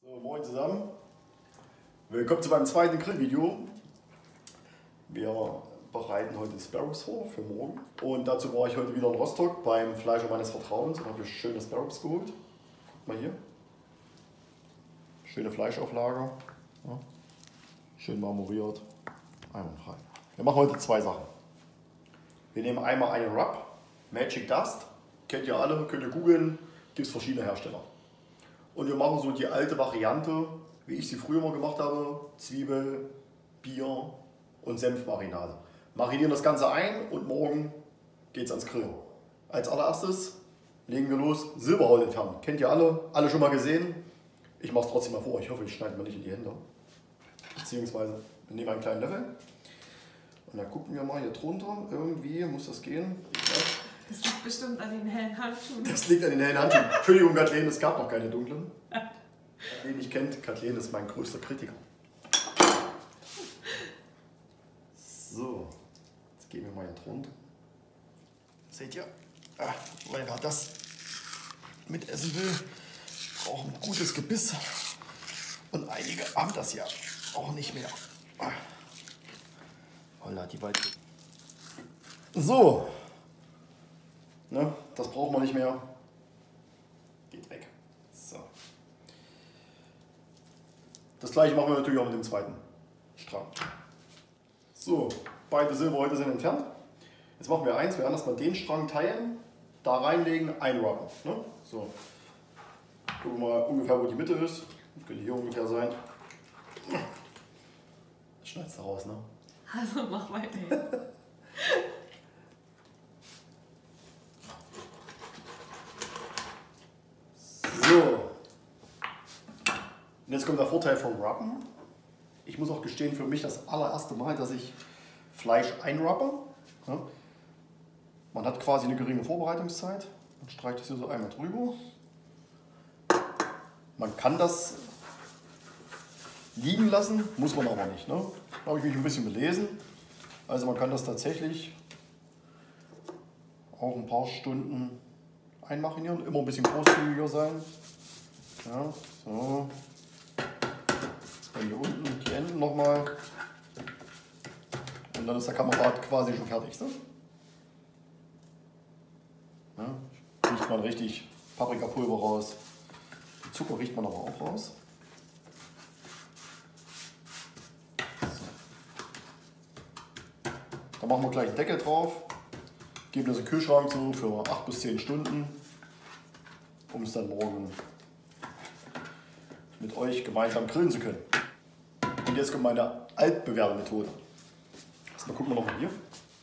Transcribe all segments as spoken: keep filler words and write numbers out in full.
So, moin zusammen. Willkommen zu meinem zweiten Grillvideo. Wir bereiten heute Sparrows vor für morgen. Und dazu war ich heute wieder in Rostock beim Fleischer meines Vertrauens und habe hier schöne Sparrows geholt. Guckt mal hier. Schöne Fleischauflage. Ja. Schön marmoriert. Einwandfrei. Wir machen heute zwei Sachen. Wir nehmen einmal einen Rub, Magic Dust. Kennt ihr alle, könnt ihr googeln. Gibt es verschiedene Hersteller. Und wir machen so die alte Variante, wie ich sie früher mal gemacht habe. Zwiebel, Bier und Senfmarinade. Marinieren das Ganze ein und morgen geht es ans Grillen. Als allererstes legen wir los, Silberhaut entfernen. Kennt ihr alle, alle schon mal gesehen. Ich mache es trotzdem mal vor, ich hoffe, ich schneide mir nicht in die Hände. Beziehungsweise, wir nehmen einen kleinen Löffel. Und dann gucken wir mal hier drunter, irgendwie muss das gehen. Das liegt bestimmt an den hellen Handschuhen. Das liegt an den hellen Handschuhen. Entschuldigung, Kathleen, es gab noch keine dunklen. Wer ihn nicht kennt, Kathleen ist mein größter Kritiker. So, jetzt gehen wir mal hier drunter. Seht ihr? Ah, wer das mitessen will, braucht ein gutes Gebiss. Und einige haben das ja auch nicht mehr. Holla, die Weite. So. Ne, das braucht man nicht mehr. Geht weg. So. Das gleiche machen wir natürlich auch mit dem zweiten Strang. So, beide Silberhäute sind entfernt. Jetzt machen wir eins, wir werden erstmal den Strang teilen, da reinlegen, einrubben. Ne? So. Gucken wir mal ungefähr, wo die Mitte ist. Das könnte hier ungefähr sein. Das schneidest du raus, ne? Also mach weiter. So, und jetzt kommt der Vorteil vom Rubben. Ich muss auch gestehen, für mich das allererste Mal, dass ich Fleisch einrubbe. Ja. Man hat quasi eine geringe Vorbereitungszeit. Man streicht das hier so einmal drüber. Man kann das liegen lassen, muss man aber nicht. Ne? Da habe ich mich ein bisschen belesen. Also man kann das tatsächlich auch ein paar Stunden einmarinieren, immer ein bisschen großzügiger sein. Ja, so. Dann hier unten die Enden nochmal. Und dann ist der Kamerad quasi schon fertig. Ne? Ja, riecht man richtig Paprikapulver raus. Zucker riecht man aber auch raus. So. Dann machen wir gleich einen Deckel drauf. Geben das in den Kühlschrank so für acht bis zehn Stunden, um es dann morgen mit euch gemeinsam grillen zu können. Und jetzt kommt meine altbewährte Methode. Erstmal gucken wir nochmal hier.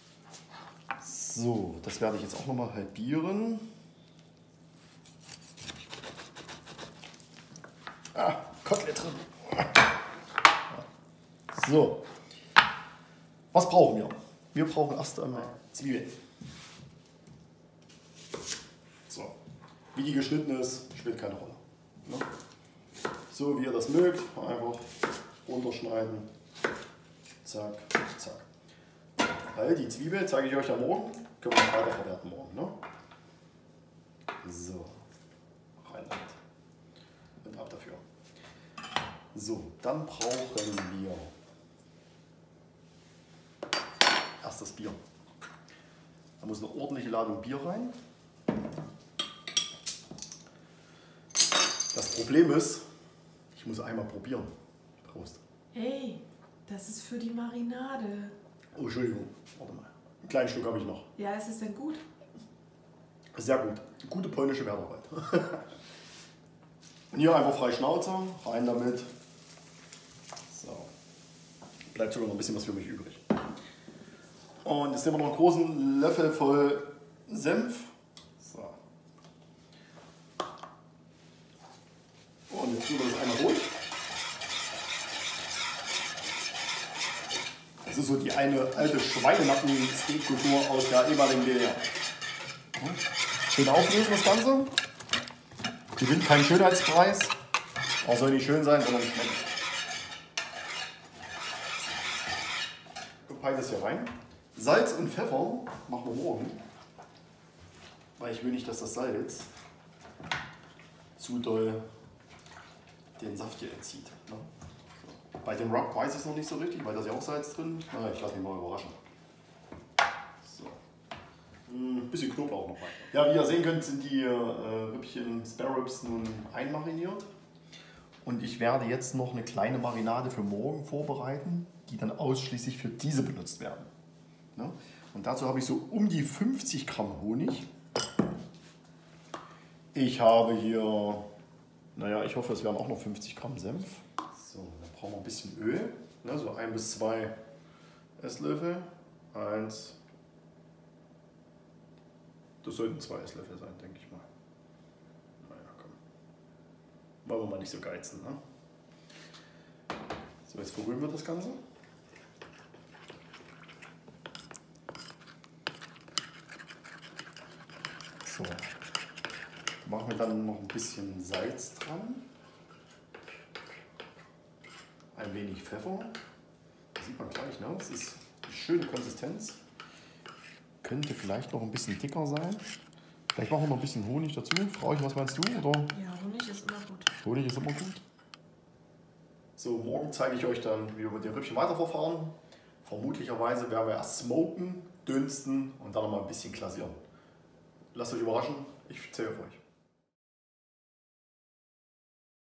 So, das werde ich jetzt auch nochmal halbieren. Ah, Kotelett drin. So, was brauchen wir? Wir brauchen erst einmal Zwiebeln. So, wie die geschnitten ist, spielt keine Rolle. Ne? So wie ihr das mögt, einfach runterschneiden. Zack, zack. Weil die Zwiebel zeige ich euch ja morgen, können wir weiter verwerten morgen. Ne? So, rein damit. Und ab dafür. So, dann brauchen wir erst das Bier. Da muss eine ordentliche Ladung Bier rein. Das Problem ist, ich muss einmal probieren. Prost. Hey, das ist für die Marinade. Oh, Entschuldigung, warte mal. Ein kleines Stück habe ich noch. Ja, ist es denn gut? Sehr gut. Gute polnische Wertarbeit. Und hier einfach frei Schnauze, rein damit. So. Bleibt sogar noch ein bisschen was für mich übrig. Und jetzt nehmen wir noch einen großen Löffel voll Senf. So. Und jetzt tun wir das einmal durch. Das ist so die eine alte Schweinenacken-Steak-Kultur aus der ehemaligen D D R. Schön auflösen das Ganze. Gewinnt keinen Schönheitspreis. Auch soll nicht schön sein, sondern schmecken. Ich packe das hier rein. Salz und Pfeffer machen wir morgen. Weil ich will nicht, dass das Salz zu doll den Saft hier entzieht. Ne? So. Bei dem Rub weiß ich es noch nicht so richtig, weil da ist ja auch Salz drin. Na, ich lasse mich mal überraschen. So. Ein bisschen Knoblauch noch rein. Ja, wie ihr sehen könnt, sind die äh, Rippchen Spare Ribs nun einmariniert. Und ich werde jetzt noch eine kleine Marinade für morgen vorbereiten, die dann ausschließlich für diese benutzt werden. Ne? Und dazu habe ich so um die fünfzig Gramm Honig. Ich habe hier, naja, ich hoffe, es werden auch noch fünfzig Gramm Senf. So, dann brauchen wir ein bisschen Öl, ne, so ein bis zwei Esslöffel. Eins, das sollten zwei Esslöffel sein, denke ich mal. Naja, komm. Wollen wir mal nicht so geizen, ne? So, jetzt verrühren wir das Ganze. So. Machen wir dann noch ein bisschen Salz dran, ein wenig Pfeffer, das sieht man gleich, ne? Das ist eine schöne Konsistenz, könnte vielleicht noch ein bisschen dicker sein, vielleicht machen wir noch ein bisschen Honig dazu. Frau, was meinst du? Oder? Ja, Honig ist immer gut. Honig ist immer gut. So, morgen zeige ich euch dann, wie wir mit den Rippchen weiterverfahren. Vermutlicherweise werden wir erst smoken, dünsten und dann noch mal ein bisschen glasieren. Lasst euch überraschen, ich zähle auf euch.